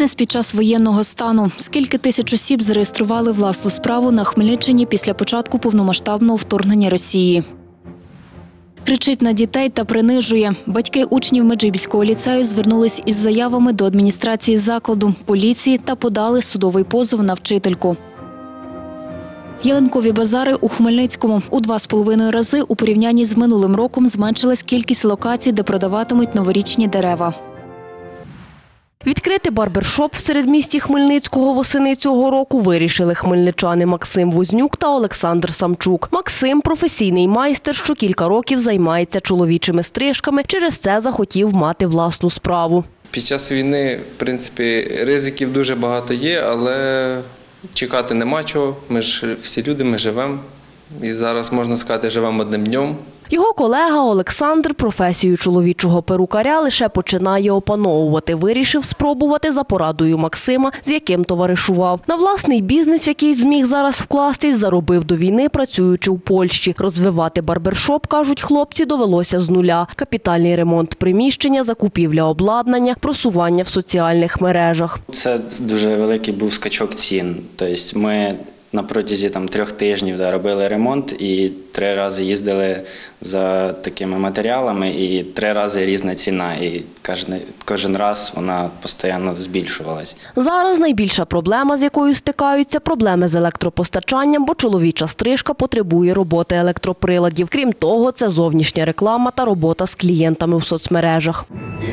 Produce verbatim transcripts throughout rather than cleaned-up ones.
Бізнес під час воєнного стану. Скільки тисяч осіб зареєстрували власну справу на Хмельниччині після початку повномасштабного вторгнення Росії? Кричить на дітей та принижує. Батьки учнів Меджибіського ліцею звернулись із заявами до адміністрації закладу, поліції та подали судовий позов на вчительку. Ялинкові базари у Хмельницькому. У два з половиною рази у порівнянні з минулим роком зменшилась кількість локацій, де продаватимуть новорічні дерева. Відкрити барбершоп в середмісті Хмельницького восени цього року вирішили хмельничани Максим Вознюк та Олександр Самчук. Максим – професійний майстер, що кілька років займається чоловічими стрижками, через це захотів мати власну справу. Під час війни, в принципі, ризиків дуже багато є, але чекати нема чого. Ми ж всі люди, ми живемо. І зараз, можна сказати, живемо одним днем. Його колега Олександр професію чоловічого перукаря лише починає опановувати. Вирішив спробувати за порадою Максима, з яким товаришував. На власний бізнес, в який зміг зараз вкластись, заробив до війни, працюючи в Польщі. Розвивати барбершоп, кажуть хлопці, довелося з нуля. Капітальний ремонт приміщення, закупівля обладнання, просування в соціальних мережах. Це дуже великий був скачок цін. Тобто ми на протязі там, трьох тижнів да, робили ремонт і три рази їздили за такими матеріалами, і три рази різна ціна. І кожен, кожен раз вона постійно збільшувалась. Зараз найбільша проблема, з якою стикаються – проблеми з електропостачанням, бо чоловіча стрижка потребує роботи електроприладів. Крім того, це зовнішня реклама та робота з клієнтами в соцмережах.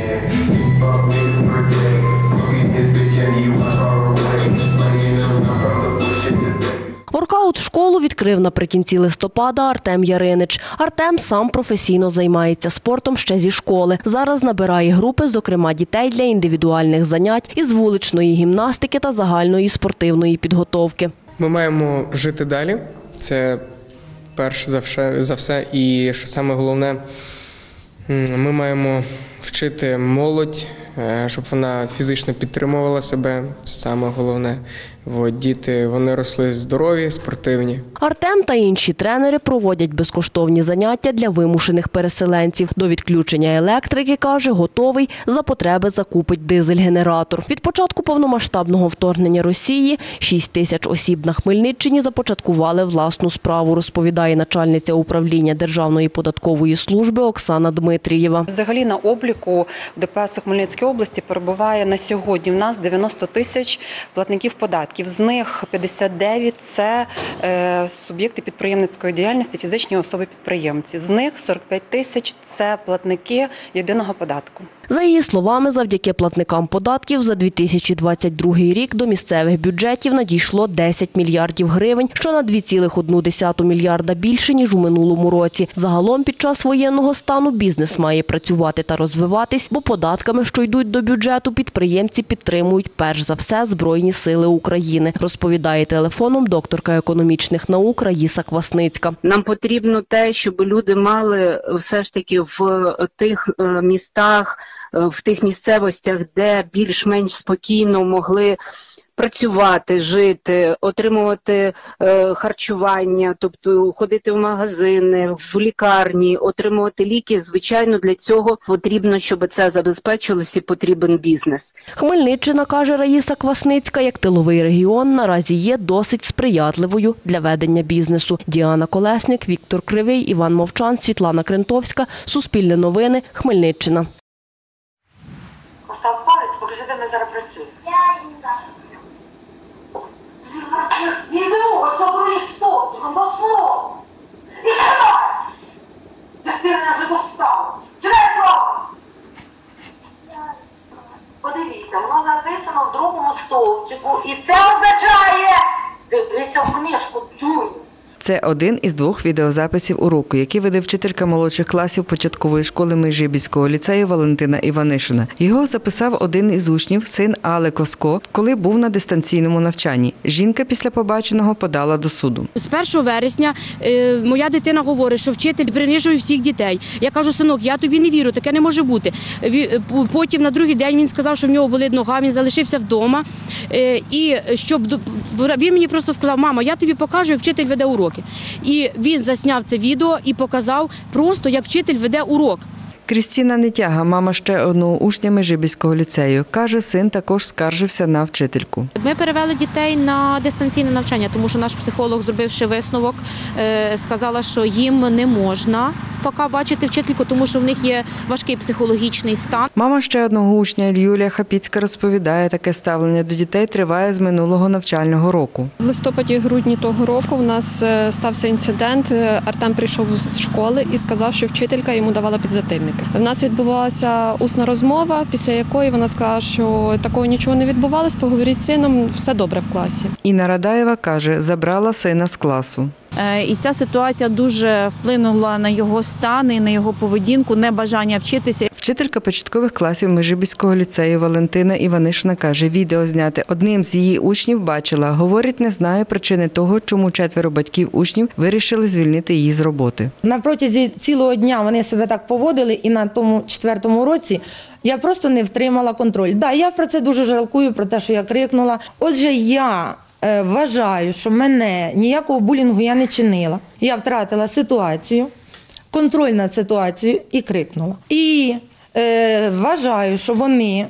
Воркаут-школу відкрив наприкінці листопада Артем Яринич. Артем сам професійно займається спортом ще зі школи. Зараз набирає групи, зокрема дітей, для індивідуальних занять із вуличної гімнастики та загальної спортивної підготовки. Ми маємо жити далі. Це перш за все, за все. І що саме головне, ми маємо вчити молодь, щоб вона фізично підтримувала себе. Це саме головне. От, діти, вони росли здорові, спортивні. Артем та інші тренери проводять безкоштовні заняття для вимушених переселенців. До відключення електрики, каже, готовий, за потреби закупить дизель-генератор. Від початку повномасштабного вторгнення Росії шість тисяч осіб на Хмельниччині започаткували власну справу, розповідає начальниця управління Державної податкової служби Оксана Дмитрієва. Взагалі на обліку в ДПС у Хмельницькій області перебуває на сьогодні в нас дев'яносто тисяч платників податків. З них п'ятдесят дев'ять – це е, суб'єкти підприємницької діяльності, фізичні особи-підприємці. З них сорок п'ять тисяч – це платники єдиного податку. За її словами, завдяки платникам податків за дві тисячі двадцять другий рік до місцевих бюджетів надійшло десять мільярдів гривень, що на два цілих одна десята мільярда більше, ніж у минулому році. Загалом під час воєнного стану бізнес має працювати та розвиватись, бо податками, що йдуть до бюджету, підприємці підтримують перш за все Збройні сили України, розповідає телефоном докторка економічних наук Раїса Квасницька. Нам потрібно те, щоб люди мали все ж таки в тих містах, в тих місцевостях, де більш-менш спокійно могли працювати, жити, отримувати е, харчування, тобто ходити в магазини, в лікарні, отримувати ліки. Звичайно, для цього потрібно, щоб це забезпечилось, і потрібен бізнес. Хмельниччина, каже Раїса Квасницька, як тиловий регіон, наразі є досить сприятливою для ведення бізнесу. Діана Колесник, Віктор Кривий, Іван Мовчан, Світлана Крентовська. Суспільне новини. Хмельниччина. Постав палець, покажи, де ми зараз працюємо. Візьму, ось оброї стопчиком, до свого. І читай! Як ти мене вже достав. Читай слово! Подивіться, воно записано в другому стовпчику. І це означає, дивися в книжку, дурню. Це один із двох відеозаписів уроку, які веде вчителька молодших класів початкової школи Меджибіського ліцею Валентина Іванишина. Його записав один із учнів, син Алли Коско, коли був на дистанційному навчанні. Жінка після побаченого подала до суду. З першого вересня е, моя дитина говорить, що вчитель принижує всіх дітей. Я кажу, синок, я тобі не вірю, таке не може бути. Потім на другий день він сказав, що в нього болить нога, він залишився вдома. Е, і щоб він мені просто сказав, мама, я тобі покажу, як вчитель веде урок. І він засняв це відео і показав просто, як вчитель веде урок. Крістіна Нетяга, мама ще одного учня Межибіського ліцею. Каже, син також скаржився на вчительку. Ми перевели дітей на дистанційне навчання, тому що наш психолог, зробивши висновок, сказала, що їм не можна поки бачити вчительку, тому що в них є важкий психологічний стан. Мама ще одного учня Юлія Хапіцька розповідає, таке ставлення до дітей триває з минулого навчального року. В листопаді-грудні того року у нас стався інцидент. Артем прийшов з школи і сказав, що вчителька йому давала підзатильники. У нас відбувалася усна розмова, після якої вона сказала, що такого нічого не відбувалось, поговоріть з сином, все добре в класі. Інна Радаєва каже, забрала сина з класу. І ця ситуація дуже вплинула на його стан і на його поведінку, небажання вчитися. Вчителька початкових класів Межибіського ліцею Валентина Іванишина каже, відео зняте одним з її учнів бачила. Говорить, не знає причини того, чому четверо батьків учнів вирішили звільнити її з роботи. На протязі цілого дня вони себе так поводили, і на тому четвертому році я просто не втримала контроль. Да, я про це дуже жалкую, про те, що я крикнула. Отже, я вважаю, що мене ніякого булінгу я не чинила. Я втратила ситуацію, контроль над ситуацією і крикнула. І е, вважаю, що вони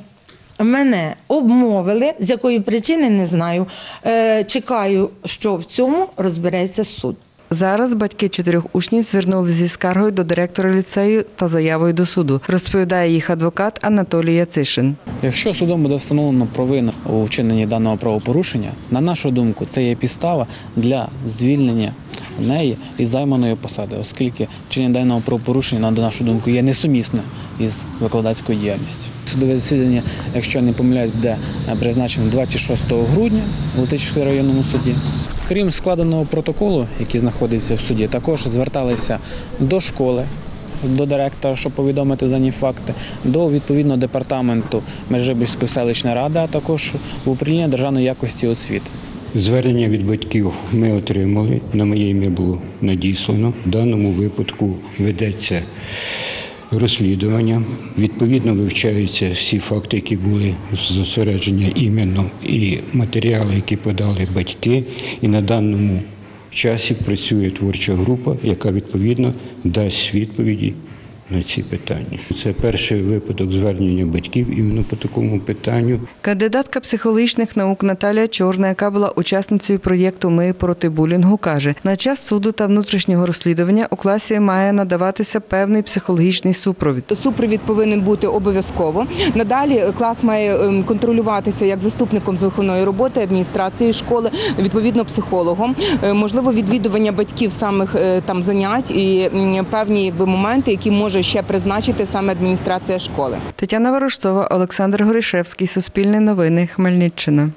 мене обмовили, з якої причини не знаю. Е, чекаю, що в цьому розбереться суд. Зараз батьки чотирьох учнів звернулися зі скаргою до директора ліцею та заявою до суду, розповідає їх адвокат Анатолій Яцишин. Якщо судом буде встановлено провину у вчиненні даного правопорушення, на нашу думку, це є підстава для звільнення неї із займаної посади, оскільки вчинення даного правопорушення, на нашу думку, є несумісне із викладацькою діяльністю. Судове засідання, якщо не помиляюсь, буде призначено двадцять шостого грудня у Летичівському районному суді. Крім складеного протоколу, який знаходиться в суді, також зверталися до школи, до директора, щоб повідомити дані факти, до відповідного департаменту Межибіської селищної ради, а також в управління державної якості освіти. Звернення від батьків ми отримали, на моє ім'я було надіслано. В даному випадку ведеться розслідування. Відповідно вивчаються всі факти, які були зосередження іменно, і матеріали, які подали батьки. І на даному часі працює творча група, яка відповідно дасть відповіді на ці питання. Це перший випадок звернення батьків іменно по такому питанню. Кандидатка психологічних наук Наталія Чорна, яка була учасницею проєкту «Ми проти булінгу», каже, на час суду та внутрішнього розслідування у класі має надаватися певний психологічний супровід. Супровід повинен бути обов'язково. Надалі клас має контролюватися як заступником з виховної роботи, адміністрації школи, відповідно психологом. Можливо, відвідування батьків самих там занять і певні якби моменти, які може ще призначити саме адміністрація школи. Тетяна Ворожцова, Олександр Горішевський, Суспільне новини, Хмельниччина.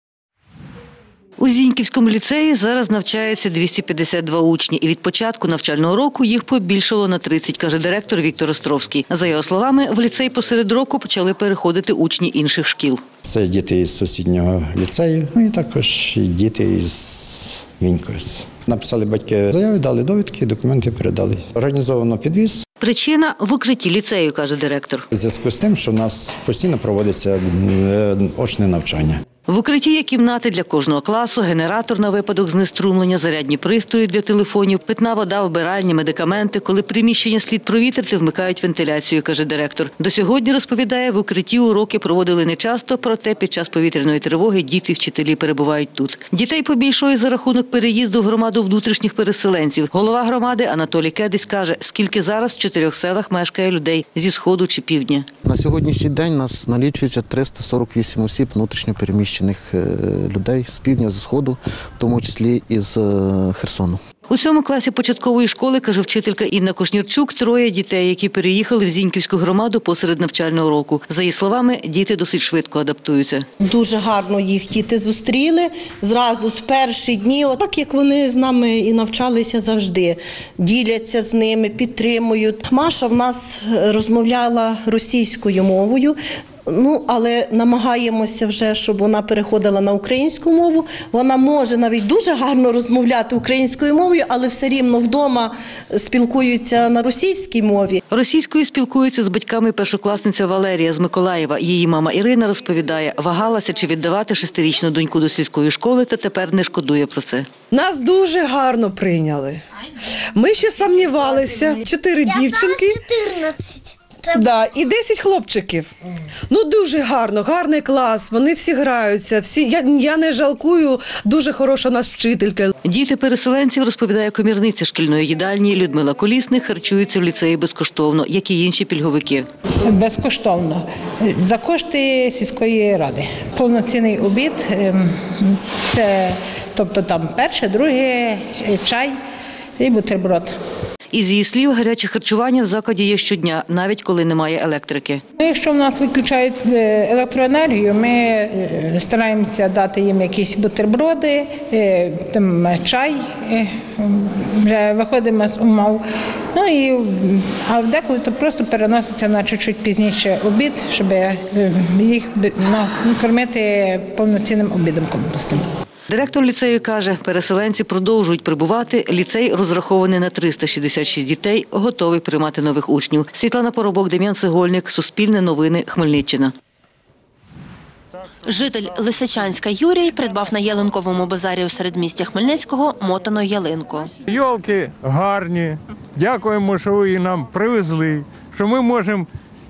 У Зіньківському ліцеї зараз навчається двісті п'ятдесят два учні, і від початку навчального року їх побільшало на тридцять, каже директор Віктор Островський. За його словами, в ліцей посеред року почали переходити учні інших шкіл. Це діти із сусіднього ліцею, ну і також діти із Віньковець. Написали батьки заяви, дали довідки, документи передали. Організовано підвіз. Причина – в укритті ліцею, каже директор. У зв'язку з тим, що у нас постійно проводиться очне навчання. В укритті є кімнати для кожного класу, генератор на випадок знеструмлення, зарядні пристрої для телефонів, питна вода, вбиральні, медикаменти. Коли приміщення слід провітрити, вмикають вентиляцію, каже директор. До сьогодні, розповідає, в укритті уроки проводили нечасто, проте під час повітряної тривоги діти і вчителі перебувають тут. Дітей побільшує за рахунок переїзду в громаду внутрішніх переселенців. Голова громади Анатолій Кедись каже, скільки зараз в чотирьох селах мешкає людей зі Сходу чи Півдня. На сьогоднішній день нас налічується триста сорок вісім осіб внутрішньо переміщених людей з півдня, з сходу, в тому числі і з Херсону. У цьому класі початкової школи, каже вчителька Інна Кушнірчук, троє дітей, які переїхали в Зіньківську громаду посеред навчального року. За її словами, діти досить швидко адаптуються. Дуже гарно їх діти зустріли зразу з перші дні, так як вони з нами і навчалися завжди. Діляться з ними, підтримують. Маша в нас розмовляла російською мовою. Ну, але намагаємося вже, щоб вона переходила на українську мову. Вона може навіть дуже гарно розмовляти українською мовою, але все рівно вдома спілкуються на російській мові. Російською спілкується з батьками першокласниця Валерія з Миколаєва. Її мама Ірина розповідає, вагалася, чи віддавати шестирічну доньку до сільської школи, та тепер не шкодує про це. Нас дуже гарно прийняли. Ми ще сумнівалися. Чотири дівчинки. Да, і десять хлопчиків. Ну дуже гарно, гарний клас. Вони всі граються. Всі я, я не жалкую. Дуже хороша у нас вчителька. Діти переселенців, розповідає комірниця шкільної їдальні Людмила Колісник, харчуються в ліцеї безкоштовно, як і інші пільговики. Безкоштовно. За кошти сільської ради. Повноцінний обід. Це, тобто там перше, друге, чай і бутерброд. Із її слів, гаряче харчування в закладі є щодня, навіть коли немає електрики. Якщо в нас виключають електроенергію, ми стараємося дати їм якісь бутерброди, там, чай, вже виходимо з умов. Ну і, а деколи то просто переноситься на чуть-чуть пізніше обід, щоб їх кормити повноцінним обідом компостним. Директор ліцею каже, переселенці продовжують прибувати. Ліцей, розрахований на триста шістдесят шість дітей, готовий приймати нових учнів. Світлана Поробок, Дем'ян Цегольник, Суспільне новини, Хмельниччина. Житель Лисичанська Юрій придбав на ялинковому базарі у середмісті Хмельницького мотану ялинку. Йолки гарні. Дякуємо, що ви її нам привезли, що ми можемо,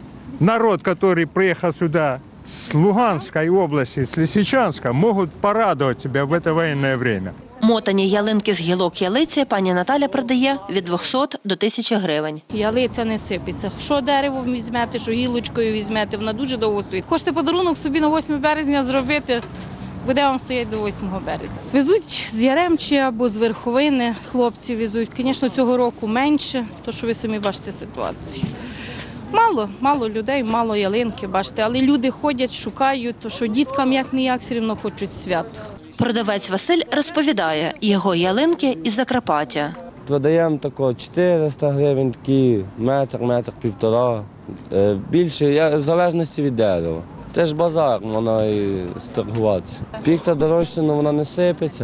народ, який приїхав сюди с Луганской области, с Лисичанска, могут порадовать тебя в это военное время. Мотані ялинки з гілок ялиці пані Наталя продає від двохсот до тисячі гривень. Ялиця не сипеться. Що дерево візьмете, що гілочкою візьмете, вона дуже довго стоїть. Хочете подарунок собі на восьме березня зробити, буде вам стояти до восьмого березня. Везуть з Яремчі або з Верховини, хлопці везуть. Звісно, цього року менше, то що ви самі бачите ситуацію. Мало, мало людей, мало ялинки, бачите, але люди ходять, шукають, то що діткам як-ніяк все одно хочуть свято. Продавець Василь розповідає, його ялинки із Закарпаття. Продаємо тако чотириста гривень, такі метр, метр, півтора. Більше, я, в залежності від дерева. Це ж базар, вона і сторгуватися. Піхта дорожча, але вона не сипеться,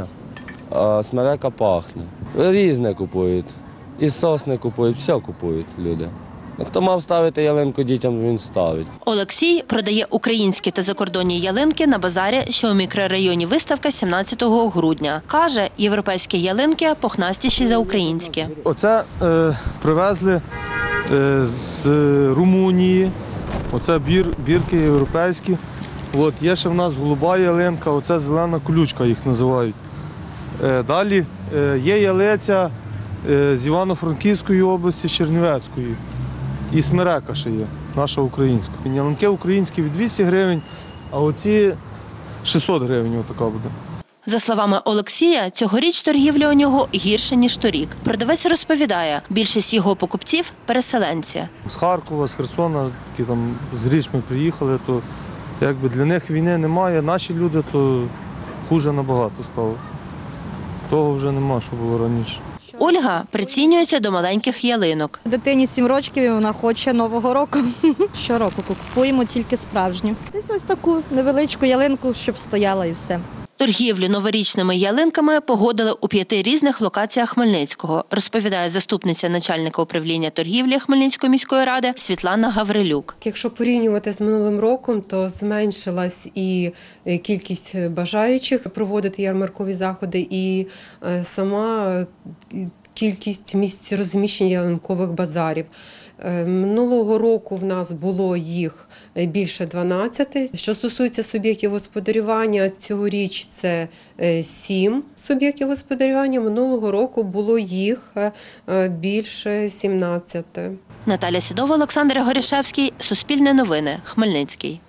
а смерека пахне. Різне купують, і сосни купують, все купують люди. Хто мав ставити ялинку дітям, він ставить. Олексій продає українські та закордонні ялинки на базарі, що у мікрорайоні Виставка сімнадцятого грудня. Каже, європейські ялинки пухнастіші за українські. Оце е, привезли е, з Румунії, оце бір, бірки європейські. От, є ще в нас голуба ялинка, оце зелена колючка їх називають. Е, далі е, є ялиця е, з Івано-Франківської області, з Чернівецької. І смерека ще є, наша українська. Ялинки українські від двісті гривень, а оці шістсот гривень отака буде. За словами Олексія, цьогоріч торгівля у нього гірша, ніж торік. Продавець розповідає, більшість його покупців – переселенці. З Харкова, з Херсона, які там з Річми приїхали, то якби для них війни немає. Наші люди, то хуже набагато стало. Того вже нема, що було раніше. Ольга прицінюється до маленьких ялинок. Дитині сім років і вона хоче Нового року. Щороку купуємо тільки справжню. Десь ось таку невеличку ялинку, щоб стояла і все. Торгівлю новорічними ялинками погодили у п'яти різних локаціях Хмельницького, розповідає заступниця начальника управління торгівлі Хмельницької міської ради Світлана Гаврилюк. Якщо порівнювати з минулим роком, то зменшилась і кількість бажаючих проводити ярмаркові заходи, і сама кількість місць розміщення ялинкових базарів. Минулого року в нас було їх більше дванадцяти. Що стосується суб'єктів господарювання, цьогоріч це сім суб'єктів господарювання. Минулого року було їх більше сімнадцяти. Наталя Сідова, Олександр Горішевський, Суспільне новини, Хмельницький.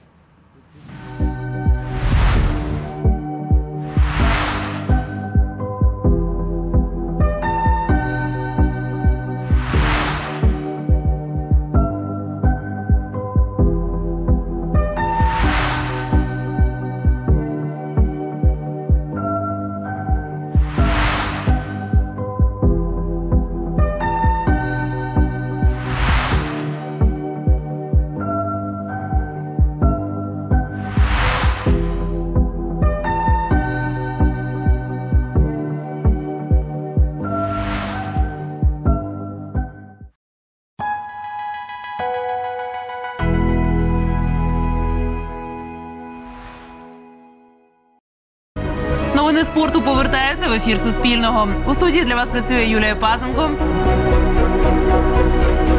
Новини спорту повертаються в ефір Суспільного. У студії для вас працює Юлія Пазенко.